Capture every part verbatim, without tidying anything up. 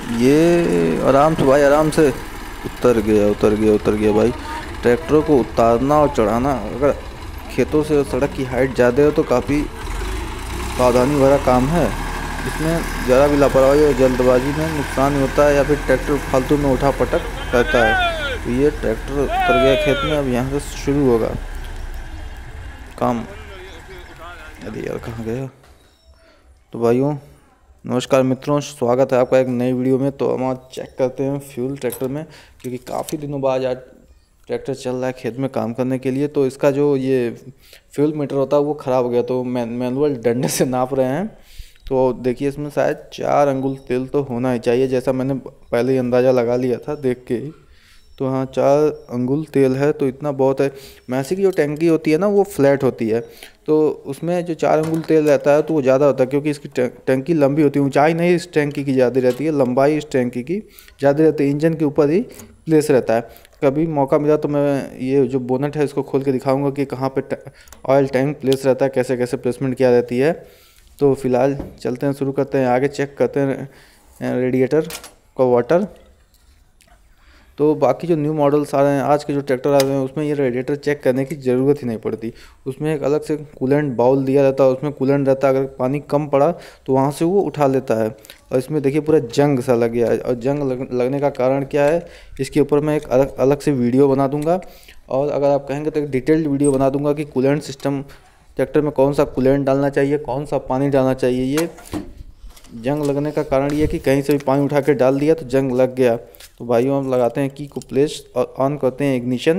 ये आराम से भाई, आराम से उतर गया उतर गया उतर गया भाई। ट्रैक्टरों को उतारना और चढ़ाना अगर खेतों से सड़क की हाइट ज़्यादा हो तो काफ़ी सावधानी भरा काम है। इसमें ज़रा भी लापरवाही और जल्दबाजी में नुकसान ही होता है या फिर ट्रैक्टर फालतू में उठा पटक करता है। तो ये ट्रैक्टर उतर गया खेत में, अब यहाँ से शुरू होगा काम। अरे यार कहाँ गया। तो भाइयों नमस्कार मित्रों, स्वागत है आपका एक नई वीडियो में। तो हम आज चेक करते हैं फ्यूल ट्रैक्टर में, क्योंकि काफ़ी दिनों बाद आज ट्रैक्टर चल रहा है खेत में काम करने के लिए। तो इसका जो ये फ्यूल मीटर होता है वो ख़राब हो गया, तो मैं मैनुअल डंडे से नाप रहे हैं। तो देखिए इसमें शायद चार अंगुल तेल तो होना ही चाहिए, जैसा मैंने पहले ही अंदाज़ा लगा लिया था देख के ही। तो हाँ, चार अंगुल तेल है तो इतना बहुत है। मैसी की जो टैंकी होती है ना वो फ्लैट होती है, तो उसमें जो चार अंगुल तेल रहता है तो वो ज़्यादा होता है, क्योंकि इसकी टैंकी लंबी होती है। ऊंचाई नहीं इस टैंकी की ज़्यादा रहती है, लंबाई इस टैंकी की ज़्यादा रहती है। इंजन के ऊपर ही प्लेस रहता है। कभी मौका मिला तो मैं ये जो बोनट है इसको खोल के दिखाऊंगा कि कहाँ पे ऑयल टैंक प्लेस रहता है, कैसे कैसे प्लेसमेंट किया रहती है। तो फिलहाल चलते हैं, शुरू करते हैं, आगे चेक करते हैं रेडिएटर का वाटर। तो बाकी जो न्यू मॉडल्स आ रहे हैं, आज के जो ट्रैक्टर आ रहे हैं, उसमें ये रेडिएटर चेक करने की ज़रूरत ही नहीं पड़ती। उसमें एक अलग से कूलेंट बाउल दिया रहता है, उसमें कूलेंट रहता है। अगर पानी कम पड़ा तो वहाँ से वो उठा लेता है। और इसमें देखिए पूरा जंग सा लग गया है, और जंग लग, लगने का कारण क्या है इसके ऊपर मैं एक अलग अलग से वीडियो बना दूँगा। और अगर आप कहेंगे तो एक डिटेल्ड वीडियो बना दूँगा कि कूलेंट सिस्टम ट्रैक्टर में कौन सा कूलेंट डालना चाहिए, कौन सा पानी डालना चाहिए। ये जंग लगने का कारण ये कि कहीं से भी पानी उठा के डाल दिया तो जंग लग गया। तो भाइयों हम लगाते हैं की को प्लेस और ऑन करते हैं इग्निशन।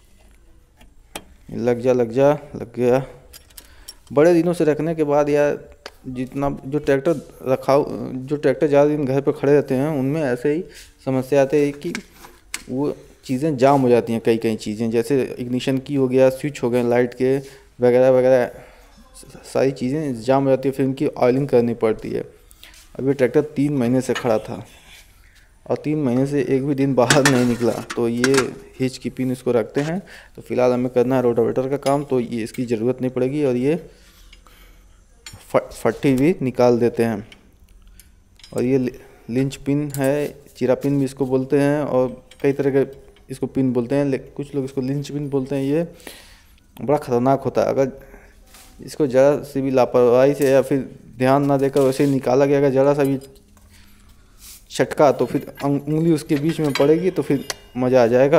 लग जा लग जा लग गया। बड़े दिनों से रखने के बाद यार, जितना जो ट्रैक्टर रखा जो ट्रैक्टर ज़्यादा दिन घर पे खड़े रहते हैं उनमें ऐसे ही समस्या आती है कि वो चीज़ें जाम हो जाती हैं। कई कई चीज़ें जैसे इग्निशन की हो गया, स्विच हो गए लाइट के वगैरह वगैरह, सारी चीज़ें जाम हो जाती है, फिर उनकी ऑयलिंग करनी पड़ती है। अभी ट्रैक्टर तीन महीने से खड़ा था और तीन महीने से एक भी दिन बाहर नहीं निकला। तो ये हिच की पिन इसको रखते हैं। तो फिलहाल हमें करना है रोटावेटर का काम, तो ये इसकी ज़रूरत नहीं पड़ेगी। और ये फट्टी भी निकाल देते हैं। और ये लिंच पिन है, चिरा पिन भी इसको बोलते हैं, और कई तरह के इसको पिन बोलते हैं। कुछ लोग इसको लिंच पिन बोलते हैं। ये बड़ा ख़तरनाक होता है। अगर इसको ज़रा सी भी लापरवाही से या फिर ध्यान ना देकर वैसे ही निकाला गया, अगर ज़रा सा भी छटका तो फिर उंगली उसके बीच में पड़ेगी तो फिर मज़ा आ जाएगा।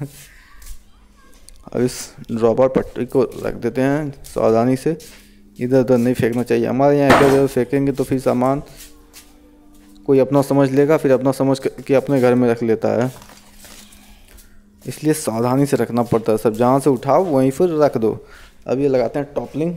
अब इस ड्रॉपर पट्टी को रख देते हैं सावधानी से, इधर उधर नहीं फेंकना चाहिए। हमारे यहाँ इधर उधर फेंकेंगे तो फिर सामान कोई अपना समझ लेगा, फिर अपना समझ के अपने घर में रख लेता है। इसलिए सावधानी से रखना पड़ता है सब, जहाँ से उठाओ वहीं फिर रख दो। अब ये लगाते हैं टॉपलिंग।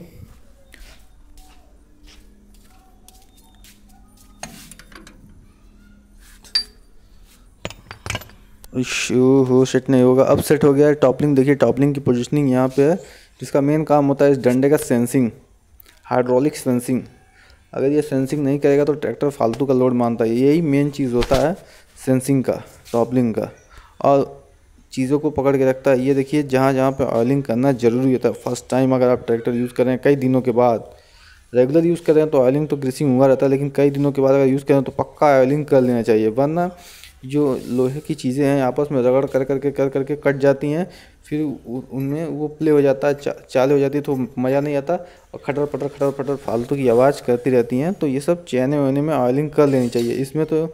हो सेट नहीं होगा, अब सेट हो गया है टॉपलिंग। देखिए टॉपलिंग की पोजीशनिंग यहाँ पे है, जिसका मेन काम होता है इस डंडे का सेंसिंग, हाइड्रोलिक सेंसिंग। अगर ये सेंसिंग नहीं करेगा तो ट्रैक्टर फालतू का लोड मानता है। यही मेन चीज़ होता है सेंसिंग का, टॉपलिंग का, और चीज़ों को पकड़ के रखता है। ये देखिए जहाँ जहाँ पे ऑयलिंग करना ज़रूरी होता है। फर्स्ट टाइम अगर आप ट्रैक्टर यूज़ करें कई दिनों के बाद, रेगुलर यूज़ करें तो ऑयलिंग तो ग्रीसिंग हुआ रहता है, लेकिन कई दिनों के बाद अगर यूज़ करें तो पक्का ऑयलिंग कर लेना चाहिए, वरना जो लोहे की चीज़ें हैं आपस में रगड़ कर करके कर करके कट जाती हैं, फिर उनमें वो प्ले हो जाता है, चा, चाले हो जाती है, तो मज़ा नहीं आता और खटर पटर खटर पटर फालतू की आवाज़ करती रहती हैं। तो ये सब चैने वैने में ऑयलिंग कर लेनी चाहिए। इसमें तो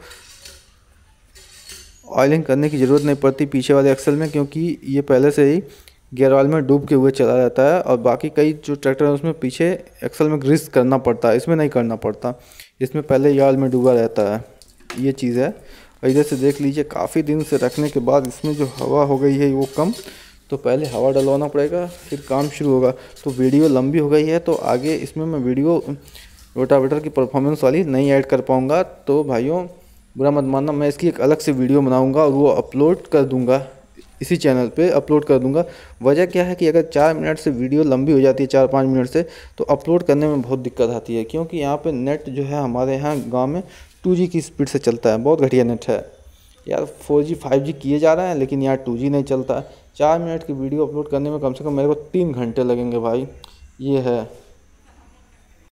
ऑयलिंग करने की ज़रूरत नहीं पड़ती पीछे वाले एक्सल में, क्योंकि ये पहले से ही गियर ऑयल में डूब के हुए चला रहता है। और बाकी कई जो ट्रैक्टर है उसमें पीछे एक्सल में ग्रीस करना पड़ता है, इसमें नहीं करना पड़ता। इसमें पहले ये ऑयल में डूबा रहता है, ये चीज़ है। और इधर से देख लीजिए, काफ़ी दिन से रखने के बाद इसमें जो हवा हो गई है वो कम, तो पहले हवा डलवाना पड़ेगा फिर काम शुरू होगा। तो वीडियो लंबी हो गई है, तो आगे इसमें मैं वीडियो रोटावेटर की परफॉर्मेंस वाली नहीं ऐड कर पाऊँगा। तो भाइयों बुरा मत मानना, मैं इसकी एक अलग से वीडियो बनाऊँगा और वो अपलोड कर दूँगा, इसी चैनल पे अपलोड कर दूंगा। वजह क्या है कि अगर चार मिनट से वीडियो लंबी हो जाती है, चार पाँच मिनट से, तो अपलोड करने में बहुत दिक्कत आती है, क्योंकि यहाँ पे नेट जो है हमारे यहाँ गांव में टू जी की स्पीड से चलता है। बहुत घटिया नेट है यार, फोर जी फाइव जी किए जा रहे हैं लेकिन यहाँ टू जी नहीं चलता है। चार मिनट की वीडियो अपलोड करने में कम से कम मेरे को तीन घंटे लगेंगे भाई, ये है।